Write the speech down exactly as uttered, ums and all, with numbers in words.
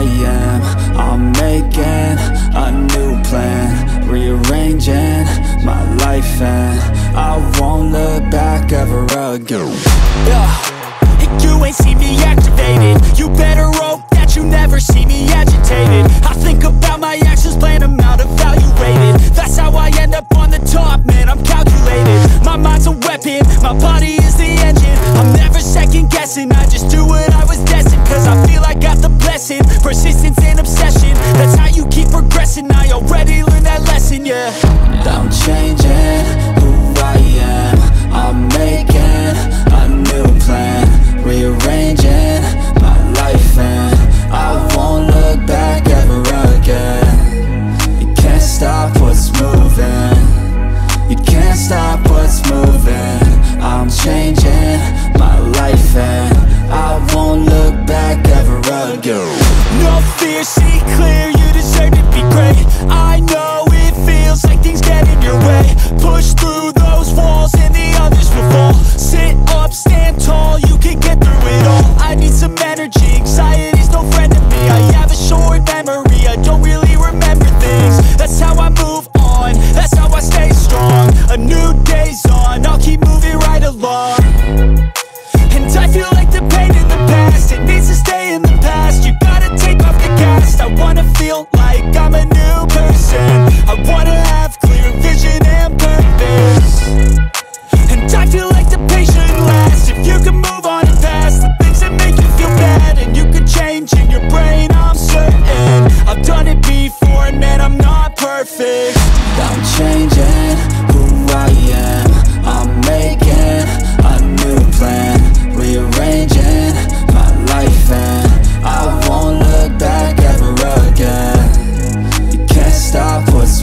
am. I'm making a new plan, rearranging my life, and I won't look back ever again. Yeah. You ain't see me activated. You better hope that you never see me agitated. I think about my actions, plan them out, evaluated. That's how I end up on the top, man, I'm calculated. My mind's a weapon, my body is the engine. I'm never second guessing, I just do what I was destined. Cause I feel I got the blessing, persistence and obsession. That's how you keep progressing, I already learned that lesson, yeah. I'm changing who I am. I'm making a new plan, rearranging my life, and I won't look back ever again. You can't stop what's moving, you can't stop what's moving. I'm changing my life, and I won't look back ever again. No fear, see clear, you deserve to be great. I know it feels like things get in your way. Push through those walls and the others will fall. Sit up, stand tall, you can get through it all. I need some energy, anxiety's no friend to me. I have a short memory, I don't really remember things. That's how I move on, that's how I stay strong. A new day's on, I'll keep moving right along. And I feel like the pain in the past, it needs to stay in the past. You gotta take off the cast. I wanna feel like I'm a new person. I wanna have clear vision and purpose. And I feel like the pain shouldn't last. If you can move on and past the things that make you feel bad, and you can change in your brain, I'm certain. I've done it before and man, I'm not perfect. I'm changing